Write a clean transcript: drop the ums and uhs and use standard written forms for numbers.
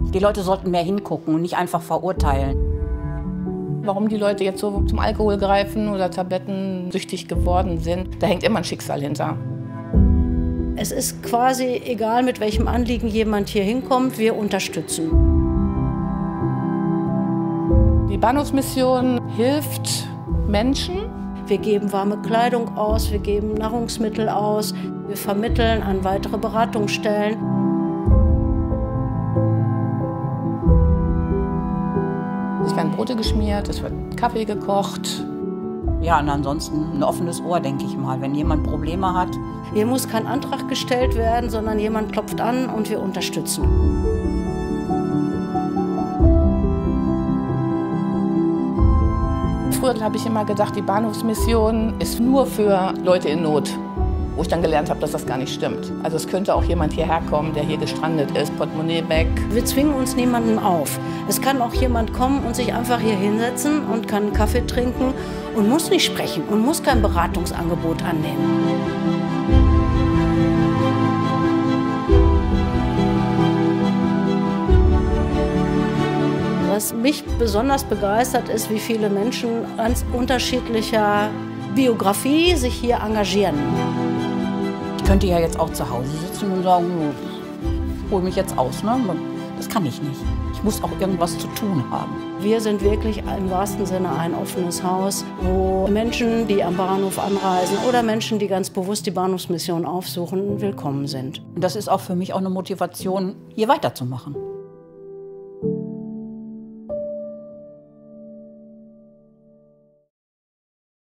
Die Leute sollten mehr hingucken und nicht einfach verurteilen. Warum die Leute jetzt so zum Alkohol greifen oder tablettensüchtig geworden sind, da hängt immer ein Schicksal hinter. Es ist quasi egal, mit welchem Anliegen jemand hier hinkommt, wir unterstützen. Die Bahnhofsmission hilft Menschen. Wir geben warme Kleidung aus, wir geben Nahrungsmittel aus, wir vermitteln an weitere Beratungsstellen. Es werden Brote geschmiert, es wird Kaffee gekocht. Ja, und ansonsten ein offenes Ohr, denke ich mal, wenn jemand Probleme hat. Hier muss kein Antrag gestellt werden, sondern jemand klopft an und wir unterstützen. Früher habe ich immer gedacht, die Bahnhofsmission ist nur für Leute in Not. Wo ich dann gelernt habe, dass das gar nicht stimmt. Also es könnte auch jemand hierher kommen, der hier gestrandet ist, Portemonnaie weg. Wir zwingen uns niemanden auf. Es kann auch jemand kommen und sich einfach hier hinsetzen und kann einen Kaffee trinken und muss nicht sprechen und muss kein Beratungsangebot annehmen. Was mich besonders begeistert ist, wie viele Menschen ganz unterschiedlicher Biografie sich hier engagieren. Ich könnte ja jetzt auch zu Hause sitzen und sagen, hol mich jetzt aus. Ne? Das kann ich nicht. Ich muss auch irgendwas zu tun haben. Wir sind wirklich im wahrsten Sinne ein offenes Haus, wo Menschen, die am Bahnhof anreisen oder Menschen, die ganz bewusst die Bahnhofsmission aufsuchen, willkommen sind. Und das ist auch für mich auch eine Motivation, hier weiterzumachen.